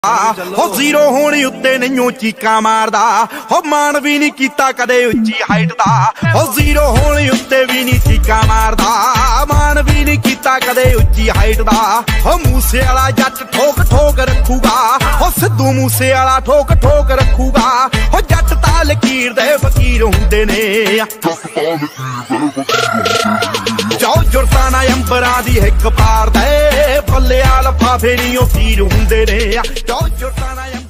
हो जीरो होने उत्ते नहीं चीका मारदा हो मान भी नहीं कीता कदे उच्ची हाइट दा हो जीरो होने उत्ते भी नहीं चीका मारदा मान भी नहीं कीता कदे उच्ची हाइट दा हो मूसे वाला जट ठोक ठोक रखूगा हो सिद्धू मूसे वाला ठोक ठोक रखूगा हो जट तां लकीर दे फकीर हुंदे ने जो जुरता ना अंबरां दी हिक पार दे भले लफाफे नहीं तीर हुंदे ने जो जुरता ना